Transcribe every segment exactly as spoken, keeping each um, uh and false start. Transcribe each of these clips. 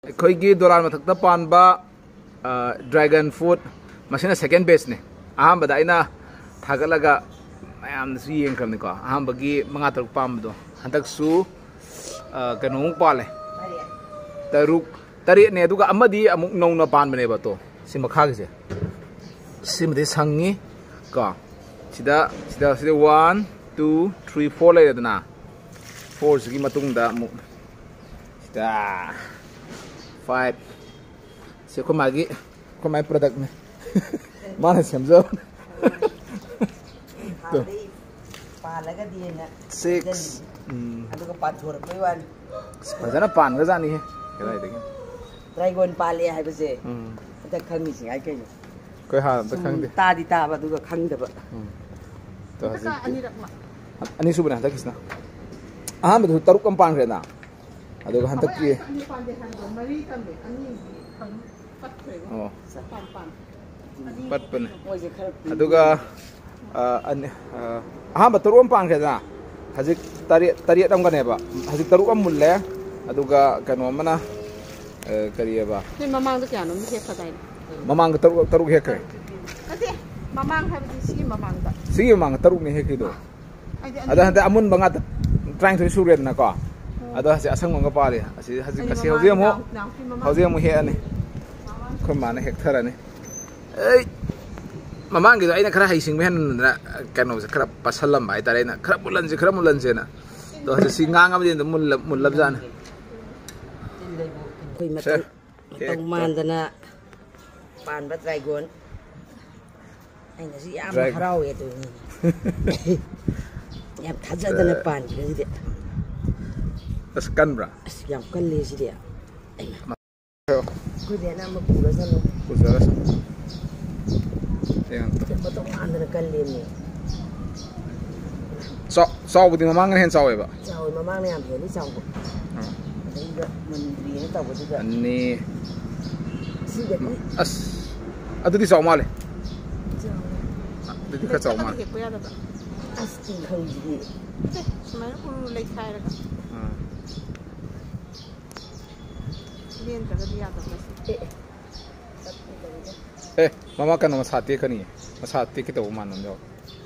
ꯑꯩꯈꯣꯏꯒꯤ ꯗꯣꯂꯥꯟ ꯃꯊꯛꯇ ꯄꯥꯟꯕ ꯗ꯭ꯔꯥꯒꯟ ꯐ꯭ꯔꯨꯠ ꯃꯁꯤꯅ ꯁꯦꯀꯦꯟ ꯕꯦꯆꯅꯦ ꯑꯍꯥꯟꯕꯗ ꯑꯩꯅ ꯊꯥꯒꯠꯂꯒ ꯃꯌꯥꯝꯅꯁꯨ ꯌꯦꯡꯈ꯭ꯔꯕꯅꯤꯀꯣ ꯑꯍꯥꯟꯕꯒꯤ ꯃꯉꯥ ꯇꯔꯨꯛ ꯄꯥꯟꯕꯗꯣ ꯍꯟꯗꯛꯁꯨ ꯀꯩꯅꯣꯃꯨꯛ ꯄꯥꯜꯂꯦ ꯇꯔꯨꯛ ꯇꯔꯦꯠꯅꯦ ꯑꯗꯨꯒ ꯑꯃꯗꯤ ꯑꯃꯨꯛ ꯅꯧꯅ ꯄꯥꯟꯕꯅꯦꯕ ꯇꯣ ꯁꯤ ꯃꯈꯥꯒꯤꯁꯦ ꯁꯤꯃꯗꯤ ꯁꯪꯉꯤ ꯀꯣ ꯁꯤꯗ ꯁꯤꯗ ꯁꯤꯗ ꯋꯥꯟ ꯇꯨ ꯊ꯭ꯔꯤ ꯐꯣꯔ ꯂꯩꯔꯦꯗꯅ ꯐꯣꯔꯁꯤꯒꯤ ꯃꯇꯨꯡꯗ ꯑꯃꯨꯛ ꯁꯤꯗ ꯐꯥꯏꯚ ꯁꯤ ꯑꯩꯈꯣꯏ ꯃꯥꯒꯤ ꯑꯩꯈꯣꯏ ꯃꯥꯒꯤ ꯄ꯭ꯔꯗꯛꯅꯦ ꯃꯥꯅ ꯁꯦꯝꯖꯕꯅꯦ ꯁꯤꯛꯁ ꯑꯗꯨꯒ ꯄꯥꯟꯊꯣꯔꯛꯄꯩ ꯋꯥꯅꯤ ꯐꯖꯅ ꯄꯥꯟꯒꯖꯥꯠꯅꯤꯍꯦ ꯀꯗꯥꯏꯗꯒꯤ ꯗ꯭ꯔꯥꯒꯣꯟ ꯄꯥꯜꯂꯦ ꯍꯥꯏꯕꯁꯦ ꯑꯝꯇ ꯈꯪꯉꯤꯁꯤ ꯉꯥꯏ ꯀꯩꯅꯣ ꯑꯩꯈꯣꯏ ꯍꯥꯟꯅ ꯑꯝꯇ ꯈꯪꯗꯦ ꯇꯥꯗꯤ ꯇꯥꯕ ꯑꯗꯨꯒ ꯈꯪꯗꯕ ꯑꯅꯤꯁꯨꯕꯅꯦ ꯍꯟꯗꯛꯀꯤꯁꯤꯅ ꯑꯍꯥꯟꯕꯗꯁꯨ ꯇꯔꯨꯛ ꯑꯃ ꯄꯥꯟꯈ꯭ꯔꯦꯗꯅ ꯑꯗꯨꯒ ꯍꯟꯗꯛꯀꯤ ꯑꯣ ꯄꯠꯄꯅꯦ ꯑꯗꯨꯒ ꯑꯍꯥꯟꯕ ꯇꯔꯨꯛ ꯑꯃ ꯄꯥꯟꯈ꯭ꯔꯦꯗꯅ ꯍꯧꯖꯤꯛ ꯇꯔꯦꯠ ꯇꯔꯦꯠ ꯑꯃꯒꯅꯦꯕ ꯍꯧꯖꯤꯛ ꯇꯔꯨꯛ ꯑꯃ ꯃꯨꯜꯂꯦ ꯑꯗꯨꯒ ꯀꯩꯅꯣ ꯑꯃꯅ ꯀꯔꯤꯑꯕ ꯃꯃꯥꯡꯗ ꯀꯌꯥꯅꯣꯝ ꯍꯦꯛꯈ꯭ꯔꯗꯥꯏꯅꯦ ꯃꯃꯥꯡꯗ ꯇꯔꯨꯛ ꯇꯔꯨꯛ ꯍꯦꯛꯈ꯭ꯔꯦ ꯅꯠꯇꯦ ꯃꯃꯥꯡ ꯍꯥꯏꯕꯗꯤ ꯁꯤꯒꯤ ꯃꯃꯥꯡꯗ ꯁꯤꯒꯤ ꯃꯃꯥꯡꯗ ꯇꯔꯨꯛꯅꯦ ꯍꯦꯛꯈꯤꯗꯣ ꯑꯗ ꯍꯟꯗꯛ ꯑꯃꯨꯟꯕ ꯉꯥꯛꯇ ꯇꯔꯥꯅꯤꯊꯣꯏ ꯁꯨꯔꯦꯗꯅꯀꯣ ꯑꯗꯣ ꯍꯧꯖꯤꯛ ꯑꯁꯪꯕ ꯑꯃꯒ ꯄꯥꯜꯂꯤ ꯑꯁꯤ ꯍꯧꯖꯤꯛ ꯑꯁꯤ ꯍꯧꯖꯤꯛ ꯑꯃꯨꯛ ꯍꯧꯖꯤꯛ ꯑꯃꯨꯛ ꯍꯦꯛꯑꯅꯤ ꯑꯩꯈꯣꯏ ꯃꯥꯅ ꯍꯦꯛꯊꯔꯅꯤ ꯑꯩ ꯃꯃꯥꯡꯒꯤꯗꯣ ꯑꯩꯅ ꯈꯔ ꯍꯩꯁꯤꯡꯕ ꯍꯦꯟꯅ ꯀꯩꯅꯣꯁꯦ ꯈꯔ ꯄꯥꯁꯜꯂꯝꯕ ꯍꯥꯏꯇꯥꯔꯦ ꯑꯩꯅ ꯈꯔ ꯃꯨꯜꯍꯟꯁꯦ ꯈꯔ ꯃꯨꯜꯍꯟꯁꯦꯅ ꯑꯗꯣ ꯍꯧꯖꯤꯛ ꯁꯤ ꯉꯥꯡꯉꯕꯗꯤ ꯑꯗꯨꯝ ꯃꯨꯜꯂꯕꯖꯥꯠꯅꯤ ꯑꯩꯈꯣই ꯃꯇꯧ ꯃꯇꯧ ꯃꯥꯟꯗꯅ ꯄꯥꯟꯕ ꯗ꯭ꯔꯥꯒꯣꯟ ꯑꯩꯅꯁꯨ ꯌꯥꯝ ꯍꯔꯥꯎꯋꯦ ꯑꯗꯨꯅꯤ ꯌꯥꯝ ꯊꯥꯖꯗꯅ ꯄꯥꯟꯈꯤꯕꯁꯤꯗꯤ ꯑꯁ ꯀꯟꯕ꯭ꯔꯥ ꯑꯁ ꯌꯥꯝ ꯀꯜꯂꯦ ꯁꯤꯗꯤ ꯑꯩꯈꯣꯏꯗꯤ ꯑꯅꯝꯕ ꯄꯨꯔꯁꯅꯨ ꯄꯨꯖꯔꯁꯅꯨ ꯃꯇꯧ ꯃꯥꯟꯗꯅ ꯀꯜꯂꯦꯅꯦ ꯆꯥꯎꯕꯗꯤ ꯃꯃꯥꯡꯅ ꯍꯦꯟꯅ ꯆꯥꯎꯋꯦꯕ ꯆꯥꯎꯋꯦ ꯃꯃꯥꯡꯅ ꯌꯥꯝ ꯍꯦꯜꯂꯤ ꯆꯥꯎꯕ ꯑꯗꯩꯗ ꯃꯨꯟꯗ꯭ꯔꯤꯅ ꯇꯧꯕꯗꯨꯗ ꯑꯅꯤ ꯁꯤꯒꯗꯤ ꯑꯁ ꯑꯗꯨꯗꯤ ꯆꯥꯎ ꯃꯥꯜꯂꯦ ꯑꯗꯨꯗꯤ ꯈꯔ ꯆꯥꯎ ꯃꯥꯜꯂꯦ ꯍꯦꯛꯄ ꯌꯥꯗꯕ ꯑꯁ ꯇꯤꯡꯈꯪꯁꯤꯗꯤ ꯁꯨꯃꯥꯏꯅ ꯎꯔꯨ ꯂꯩꯈꯥꯏꯔꯒ ꯂꯦꯟꯗ꯭ꯔꯒꯗꯤ ꯌꯥꯗꯕ ꯑꯦ ꯃꯃꯥ ꯀꯩꯅꯣ ꯃꯁꯥ ꯇꯦꯛꯀꯅꯤ ꯃꯁꯥ ꯇꯦꯛꯀꯦ ꯇꯧꯕ ꯃꯥꯟꯅ ꯌꯥꯎ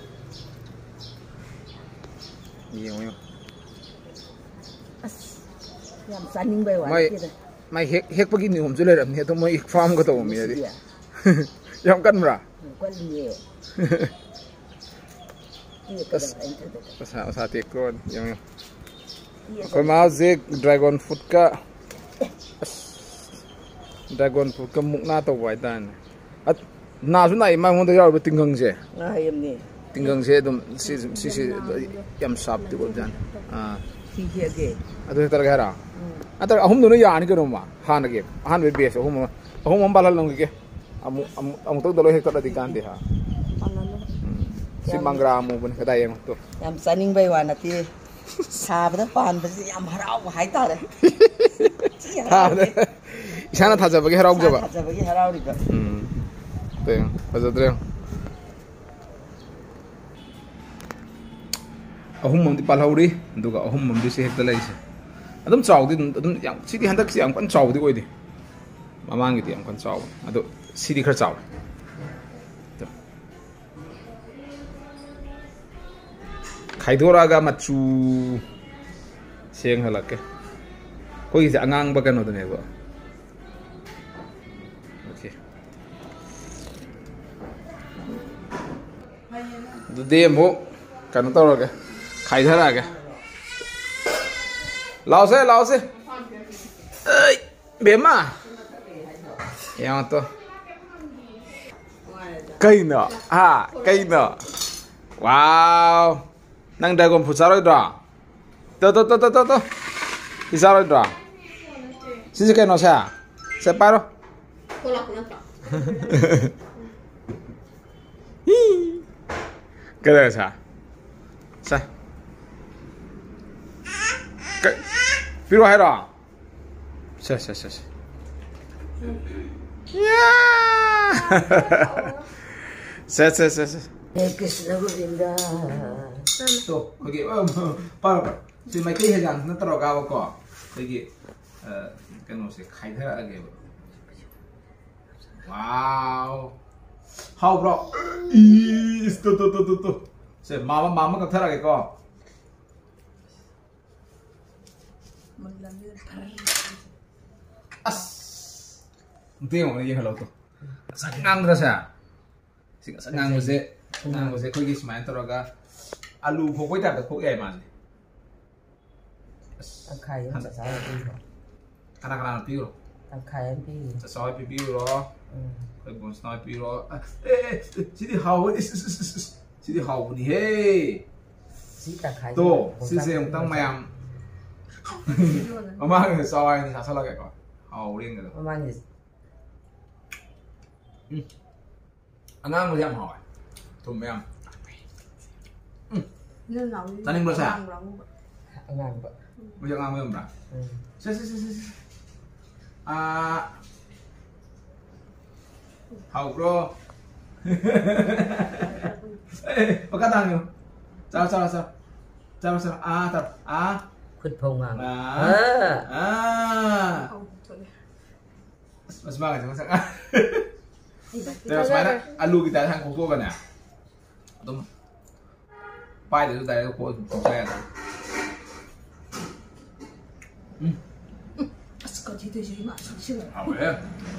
ꯌꯦꯡꯉꯣ ꯌꯦꯡꯉꯣ ꯑꯁ ꯌꯥꯝ ꯆꯥꯅꯤꯡꯕꯩ ꯋꯥ ꯅꯠꯇꯦꯗ ꯃꯥꯏ ꯍꯦꯛ ꯍꯦꯛꯄꯒꯤ ꯅꯤꯌꯣꯝꯁꯨ ꯂꯩꯔꯝꯅꯤ ꯑꯗꯣ ꯃꯣꯏ ꯐꯥꯔꯝꯒ ꯇꯧꯕ ꯃꯤꯗꯗꯤ ꯌꯥꯝ ꯀꯟꯕ꯭ꯔꯥ ꯀꯜꯂꯤꯌꯦ ꯃꯁꯥ ꯃꯁꯥ ꯇꯦꯛꯇ꯭ꯔꯣ ꯌꯦꯡꯉꯣ ꯑꯩꯈꯣꯏ ꯃꯥ ꯍꯧꯖꯤꯛ ꯗ꯭ꯔꯥꯒꯣꯟ ꯐ꯭ꯔꯨꯠꯀ ꯗ꯭ꯔꯥꯒꯣꯟ ꯐ꯭ꯔꯨꯠꯀ ꯃꯨꯛꯅꯥ ꯇꯧꯕ ꯍꯥꯏꯇꯥꯔꯦꯅꯦ ꯅꯥꯁꯨ ꯅꯥꯏ ꯃꯉꯣꯟꯗ ꯌꯥꯎꯔꯤꯕ ꯇꯤꯡꯒꯪꯁꯦ ꯇꯤꯡꯒꯪꯁꯦ ꯑꯗꯨꯝ ꯁꯤꯁꯦ ꯌꯥꯝ ꯁꯥꯞꯇꯤ ꯑꯣꯏꯕꯖꯥꯠꯅꯤ ꯑꯥ ꯑꯗꯨ ꯍꯦꯛꯇꯔꯒ ꯍꯥꯏꯔ ꯅꯠꯇ꯭ꯔꯒ ꯑꯍꯨꯝꯗꯨꯅ ꯌꯥꯔꯅꯤ ꯀꯩꯅꯣꯝꯃ ꯍꯥꯟꯅꯒꯤ ꯑꯍꯥꯟꯕꯒꯤ ꯕꯦꯁ ꯑꯍꯨꯝ ꯑꯃ ꯑꯍꯨꯝ ꯑꯃ ꯄꯥꯜꯍꯜꯂꯝꯒꯤꯒꯦ ꯑꯃꯨꯛ ꯑꯃꯨꯛꯇꯪꯗ ꯂꯣꯏ ꯍꯦꯛꯇꯠꯂꯗꯤ ꯀꯥꯟꯗꯦ ꯍꯥ ꯁꯤ ꯃꯪꯒ꯭ꯔꯥ ꯑꯃꯨꯕꯅꯤ ꯀꯗꯥꯏ ꯌꯦꯡꯉꯣ ꯇꯣ ꯌꯥꯝ ꯆꯥꯅꯤꯡꯕꯩ ꯋꯥ ꯅꯠꯇꯦ ꯁꯥꯕꯗ ꯄꯥꯟꯕꯁꯤ ꯌꯥꯝ ꯍꯔꯥꯎꯕ ꯍꯥꯏꯇꯥꯔꯦ ꯏꯁꯥꯅ ꯊꯥꯖꯕꯒꯤ ꯍꯔꯥꯎꯖꯕ ꯊꯥꯖꯕꯒꯤ ꯍꯔꯥꯎꯔꯤꯕ ꯎꯝ ꯐꯖꯗ꯭ꯔꯦ ꯑꯍꯨꯝ ꯑꯃꯗꯤ ꯄꯥꯜꯍꯧꯔꯤ ꯑꯗꯨꯒ ꯑꯍꯨꯝ ꯑꯃꯗꯤ ꯁꯤ ꯍꯦꯛꯇ ꯂꯩꯁꯦ ꯑꯗꯨꯝ ꯆꯥꯎꯗꯤ ꯑꯗꯨꯝ ꯑꯗꯨꯝ ꯌꯥꯝ ꯁꯤꯗꯤ ꯍꯟꯗꯛꯁꯤ ꯌꯥꯝ ꯀꯟꯅ ꯆꯥꯎꯕꯗꯤ ꯑꯣꯏꯗꯦ ꯃꯃꯥꯡꯒꯤꯗꯤ ꯌꯥꯝ ꯀꯟꯅ ꯆꯥꯎꯋꯦ ꯑꯗꯣ ꯁꯤꯗꯤ ꯈꯔ ꯆꯥꯎꯋꯦ ꯈꯥꯏꯗꯣꯔꯛꯑꯒ ꯃꯆꯨ ꯁꯦꯡꯍꯜꯂꯛꯀꯦ ꯑꯩꯈꯣꯏꯒꯤꯁꯦ ꯑꯉꯥꯡꯕ ꯀꯩꯅꯣꯗꯨꯅꯦꯕ ꯑꯣꯀꯦ ꯑꯗꯨꯗꯤ ꯑꯃꯨꯛ ꯀꯩꯅꯣ ꯇꯧꯔꯒꯦ ꯈꯥꯏꯊꯔꯛꯑꯒꯦ ꯂꯥꯎꯁꯦ ꯂꯥꯎꯁꯦ ꯑꯩ ꯕꯦꯝꯃ ꯌꯦꯡꯉꯣ ꯇꯣ ꯀꯩꯅꯣ ꯍꯥ ꯀꯩꯅꯣ ꯋꯥꯎ ꯅꯪ ꯗ꯭ꯔꯥꯒꯣꯟ ꯐ꯭ꯔꯨꯠ ꯆꯥꯔꯣꯏꯗ꯭ꯔꯣ ꯇꯣ ꯇꯣ ꯇꯣ ꯇꯣ ꯇꯣ ꯇꯣ ꯁꯤ ꯆꯥꯔꯣꯏꯗ꯭ꯔꯣ ꯁꯤꯁꯦ ꯀꯩꯅꯣꯁꯦ ꯁꯦ ꯄꯥꯏꯔꯣ ꯀꯩꯗꯧꯔꯦ ꯁꯦ ꯁꯦ ꯄꯤꯔꯣ ꯍꯥꯏꯔꯣ ꯁꯦ ꯁꯦ ꯁꯦ ꯁꯦ ꯁꯦ ꯁꯦ ꯁꯦ ꯁꯦ Krishna Govinda 또 거기 어, 바로 지 마이크이 해장 나 따라가고 거 거기 cái nó sẽ khai thế là cái wow how bro ý tu tu tu tu tu sẽ mama mama cái thế là cái co as tiếng của nó gì hello tu sang ngang ra sao sang ngang cái gì ngang cái gì coi cái smile tao ra alu phô quay tập được phô cái mà Tao khai nó sao là đi rồi. Karena karena piu loh. Tao khai em đi. Soi piu loh. Cái bốn soi piu loh. Eh, sini hau ni, sini hau ni hey. Sĩ tao khai. Tuh, si si yang tang mayam. Mama người soi ni sao cái con. Hau lên rồi. Mama nhìn. Anh ăn một em hỏi. Thùng em. Nên nấu. Ta nên mua sao? Ăn ăn vậy. Bây giờ ăn mới không Ừ. Sẽ sẽ sẽ sẽ. À. Hậu bro. Ê, có cắt tăng không? Sao sao sao? Sao sao? À tập. À. Khuyết phong à. À. À. Mas bagay sama sang. Terus mana? Alu kita hang koko kan ya? Tum. Pai itu dari koko saya. Có chỉ tôi chỉ mà chưa. À vậy.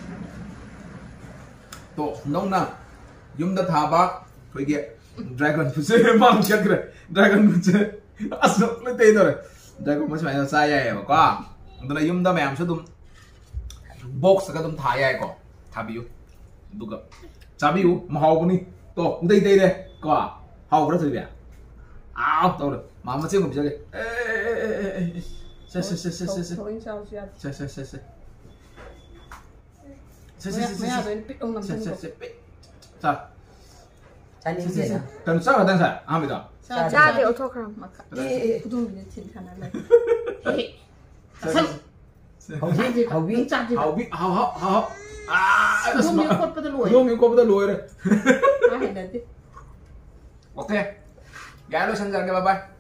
To nong na. Yum da thabak khoi ge dragon puse mang kya kre. Dragon puse. Asno le te do re. Dragon mas mai sa ya ya ko. Ndana yum da mayam su dum box ka dum tha ya ko. Thabiu. Duga. Chabiu mahau ni. To dei dei de ko. Hau ra thoi bia. Ao to được. Mà mà chưa ngủ chưa kì. Ê ê ê ê ê. Sẽ sẽ sẽ sẽ sẽ sẽ Thôi sao chưa? sẽ sẽ sẽ sẽ sẽ sẽ Mẹ sẽ mẹ sẽ rồi biết ông làm sẽ gì sẽ rồi. sẽ sao Cha đi gì nào? cần sao là đang sao à bây giờ Cha Cha thì autogram mà cả. Ê, tôi mình xin khả năng này. Hậu biết hậu biết. Cha thì hậu biết hậu hậu hậu à không nhiều cốt bắt đầu lùi. không những có bắt đầu lùi rồi À, hiện đấy. ok gái luôn sang rằng cái bye bye